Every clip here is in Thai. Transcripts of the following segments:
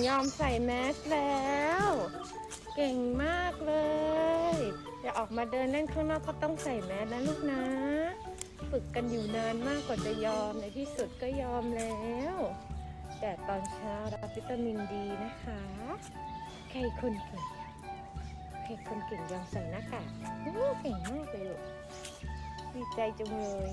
ยอมใส่แมสแล้วเก่งมากเลยจะออกมาเดินเล่นข้างนอกก็ต้องใส่แมสนะลูกนะฝึกกันอยู่นานมากกว่าจะยอมในที่สุดก็ยอมแล้วแต่ตอนเช้ารับวิตามินดีนะคะใครคนเก่งยอมใส่หน้ากากเก่งมากเลยลูกดีใจจังเลย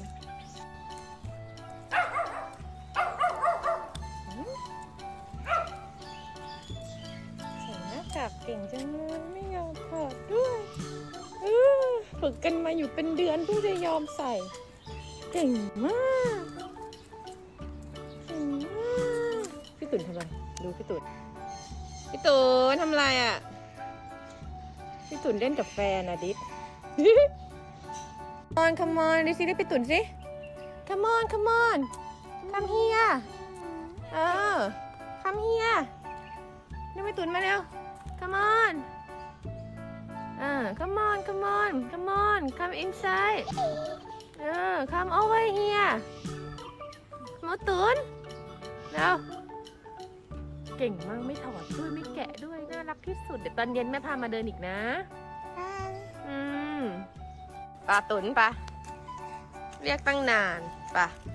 ใส่หน้ากากเก่งจังเลยไม่ยอมถอดด้วยฝึกกันมาอยู่เป็นเดือนเพิ่งจะยอมใส่เก่งมากพี่ตุ๋นทำอะไรดูพี่ตุ๋นทำอะไรอ่ะพี่ตุ๋นเล่นกับแฟนนะดิcome on ดิสิเรียกพี่ตุ๋นสิ come on come here come here เรียกพี่ตุ๋นมาเร็ว come on come on come inside come over here หมอตุ๋นเร็วเก่งมากไม่ถอดด้วยไม่แกะด้วยน่ารักที่สุดเดี๋ยวตอนเย็นแม่พามาเดินอีกนะปลาตุ๋นปะเรียกตั้งนานปะ